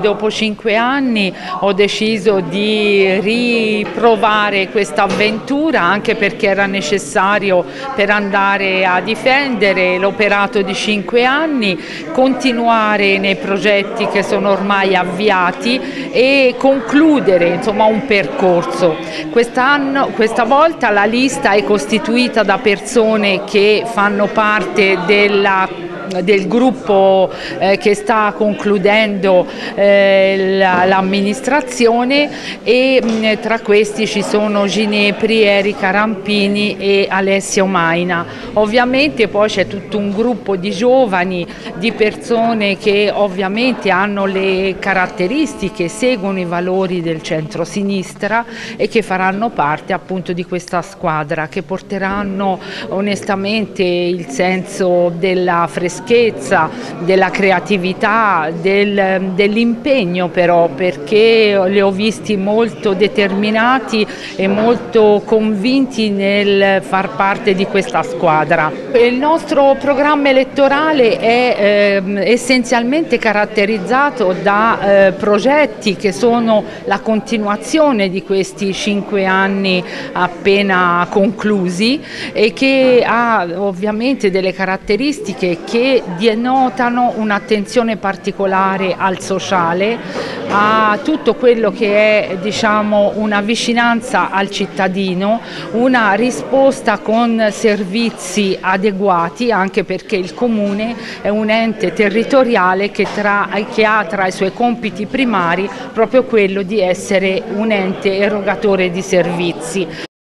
Dopo 5 anni ho deciso di riprovare questa avventura, anche perché era necessario per andare a difendere l'operato di 5 anni, continuare nei progetti che sono ormai avviati e concludere, insomma, un percorso. Questa volta la lista è costituita da persone che fanno parte del gruppo che sta concludendo l'amministrazione, e tra questi ci sono Ginepri, Erika Rampini e Alessio Maina. Ovviamente poi c'è tutto un gruppo di giovani, di persone che ovviamente hanno le caratteristiche, seguono i valori del centro-sinistra e che faranno parte appunto di questa squadra, che porteranno onestamente il senso della freschezza, della creatività, dell'impegno, però, perché li ho visti molto determinati e molto convinti nel far parte di questa squadra. Il nostro programma elettorale è essenzialmente caratterizzato da progetti che sono la continuazione di questi 5 anni appena conclusi e che ha ovviamente delle caratteristiche che denotano un'attenzione particolare al sociale, a tutto quello che è, diciamo, una vicinanza al cittadino, una risposta con servizi adeguati, anche perché il Comune è un ente territoriale che ha tra i suoi compiti primari proprio quello di essere un ente erogatore di servizi.